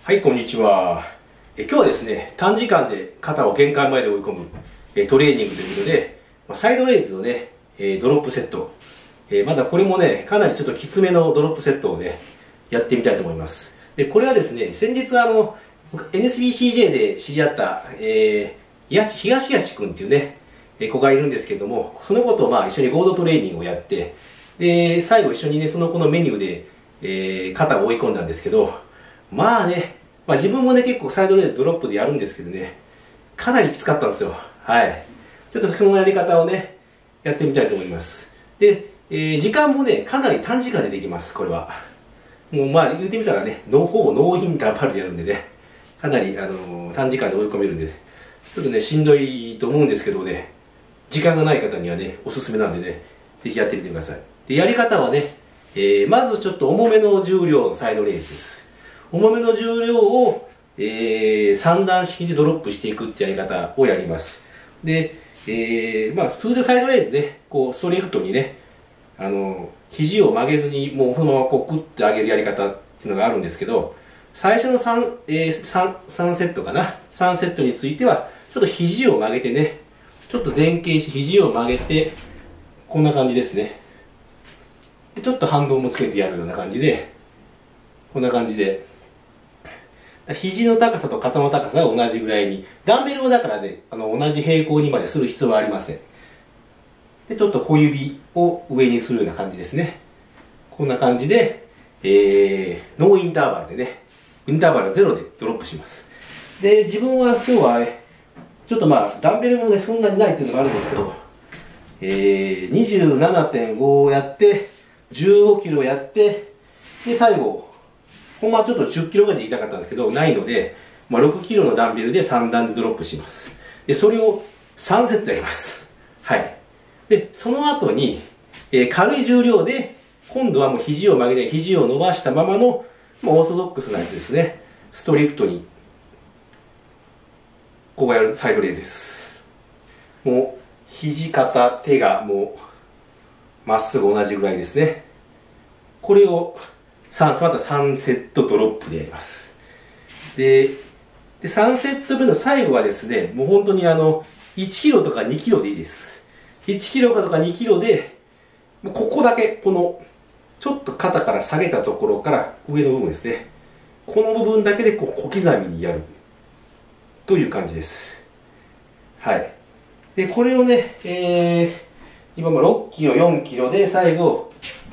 はい、こんにちは。今日はですね、短時間で肩を限界まで追い込むトレーニングということで、サイドレイズのね、ドロップセット。まだこれもね、かなりちょっときつめのドロップセットをね、やってみたいと思います。で、これはですね、先日NSBCJ で知り合った、東谷くんっていうね、子がいるんですけども、その子と一緒に合同トレーニングをやって、で、最後一緒にね、その子のメニューで、肩を追い込んだんですけど、自分もね、結構サイドレーズドロップでやるんですけどね、かなりきつかったんですよ。はい。ちょっとそのやり方をね、やってみたいと思います。で、時間もね、かなり短時間でできます、これは。もう言ってみたらね、ほぼノーインターバルでやるんでね、かなり短時間で追い込めるんで、ちょっとね、しんどいと思うんですけどね、時間がない方にはね、おすすめなんでね、ぜひやってみてください。で、やり方はね、まずちょっと重めの重量のサイドレーズです。重めの重量を、3段式でドロップしていくってやり方をやります。で、通常サイドレーズね、こう、ストレートにね、肘を曲げずに、もうそのままこう、グッて上げるやり方っていうのがあるんですけど、最初の3セットかな。3セットについては、ちょっと肘を曲げてね、ちょっと前傾して肘を曲げて、こんな感じですね。でちょっと反動もつけてやるような感じで、こんな感じで、肘の高さと肩の高さが同じぐらいに、ダンベルをだからね、同じ平行にまでする必要はありません。で、ちょっと小指を上にするような感じですね。こんな感じで、ノーインターバルでね、インターバル0でドロップします。で、自分は今日は、ちょっとダンベルもね、そんなにないっていうのがあるんですけど、27.5 をやって、15キロやって、で、最後、ほんまはちょっと10キロぐらいで言いたかったんですけど、ないので、6キロのダンベルで3段でドロップします。で、それを3セットやります。はい。で、その後に、軽い重量で、今度はもう肘を曲げて、肘を伸ばしたままの、オーソドックスなやつですね。ストリクトに、ここやるサイドレイズです。もう、肘、肩、手がもう、まっすぐ同じぐらいですね。これを、また3セットドロップでやります。で、3セット目の最後はですね、もう本当に1キロとか2キロでいいです。1キロとか2キロで、ここだけ、この、ちょっと肩から下げたところから上の部分ですね。この部分だけでこう小刻みにやる。という感じです。はい。で、これをね、今6キロ、4キロで最後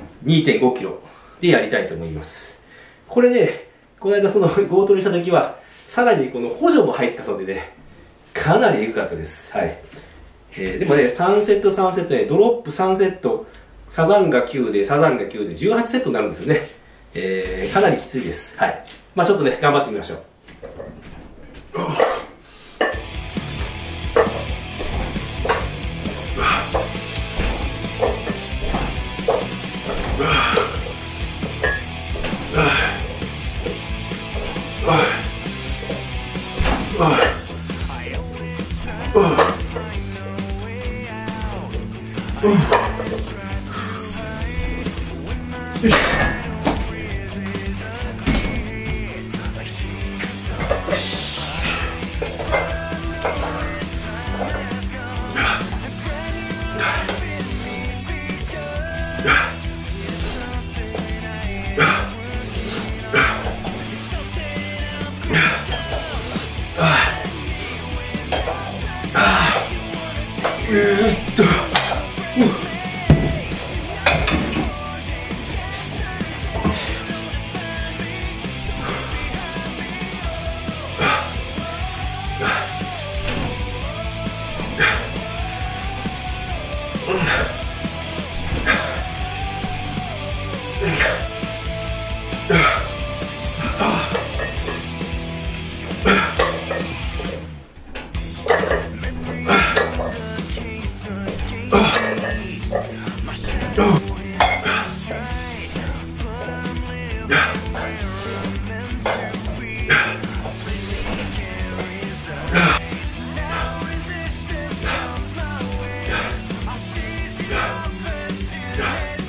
2.5 キロでやりたいと思います。これね、この間そのゴートレした時は、さらにこの補助も入ったのでね、かなりエグかったです。はい。でもね、3セット3セットで、ドロップ3セット、サザンガ9で、サザンガ9で18セットになるんですよね。かなりきついです。はい。ちょっとね、頑張ってみましょう。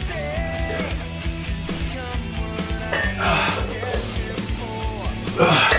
Ugh.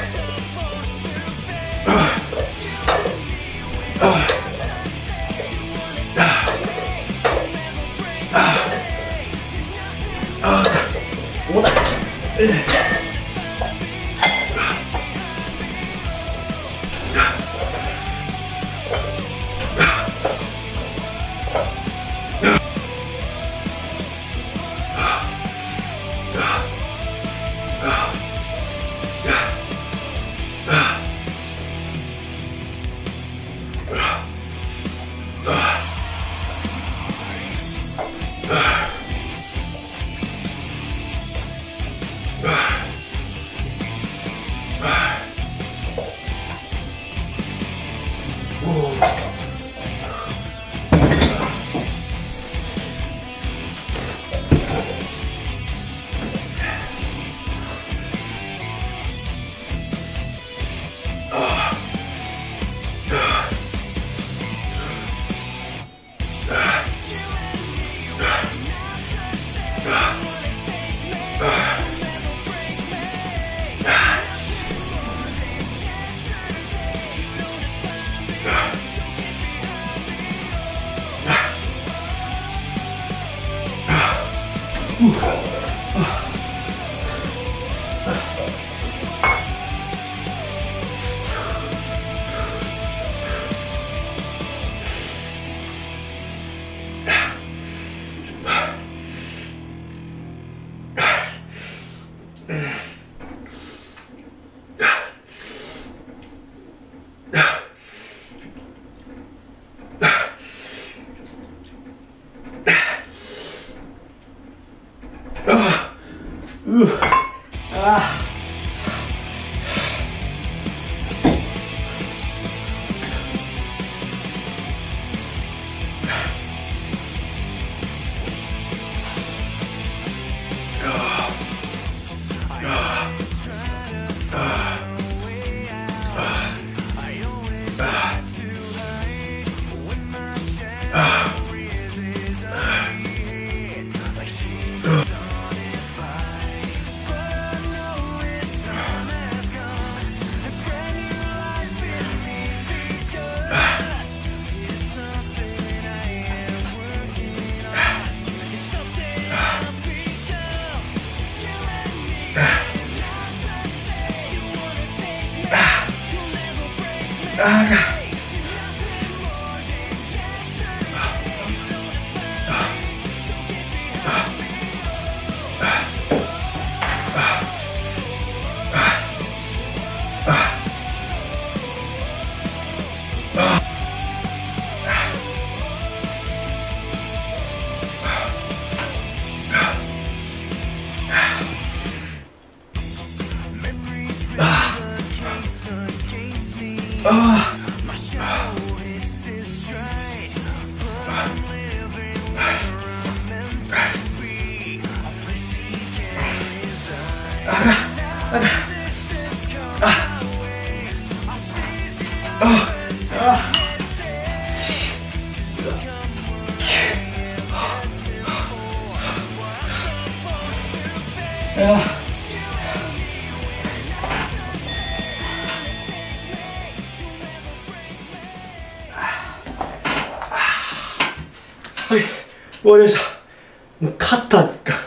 はい、終わりました。もう肩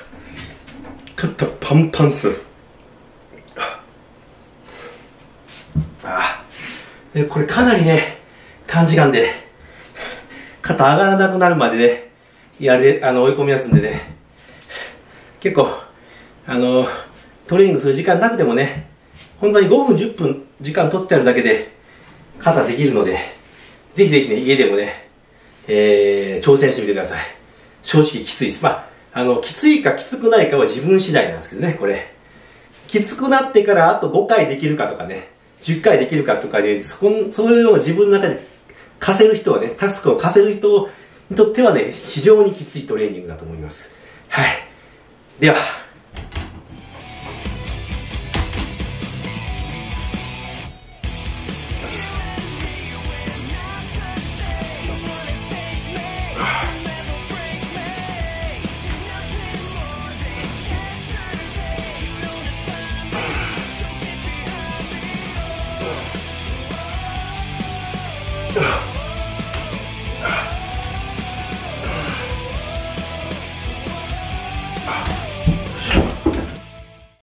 パンパンっす。これかなりね、短時間で肩上がらなくなるまでね、追い込みますんでね、結構トレーニングする時間なくてもね、本当に5分10分時間取ってあるだけで肩できるので、ぜひぜひね、家でもね、挑戦してみてください。正直きついです。きついかきつくないかは自分次第なんですけどね、これ。きつくなってからあと5回できるかとかね、10回できるかとかで、そういうのを自分の中で課せる人はね、タスクを課せる人にとってはね、非常にきついトレーニングだと思います。はい。では。